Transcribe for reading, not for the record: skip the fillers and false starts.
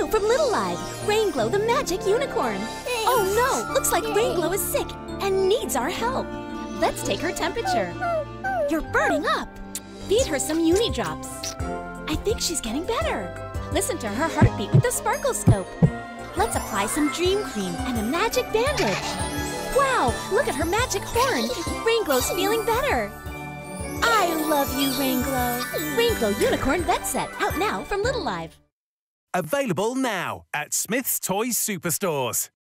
from Little Live, Rainglow the magic unicorn. Oh no, looks like Rainglow is sick and needs our help. Let's take her temperature. You're burning up. Feed her some uni drops. I think she's getting better. Listen to her heartbeat with the sparkle scope. Let's apply some dream cream and a magic bandage. Wow, look at her magic horn. Rainglow's feeling better. I love you, Rainglow. Rainglow Unicorn Vet Set, out now from Little Live. Available now at Smith's Toys Superstores.